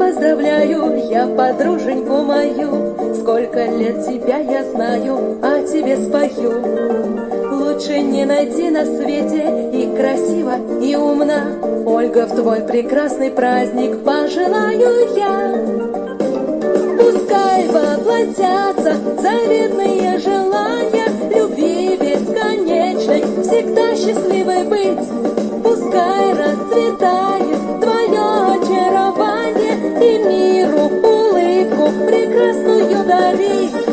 поздравляю я подруженьку мою. Сколько лет тебя я знаю, а тебе спою. Лучше не найти на свете и красиво, и умна. Ольга, в твой прекрасный праздник пожелаю я. Пускай воплотятся заветные желания, любви бесконечной, всегда счастливой быть. Пускай расцветает твое очарование и миру улыбку прекрасную дарить.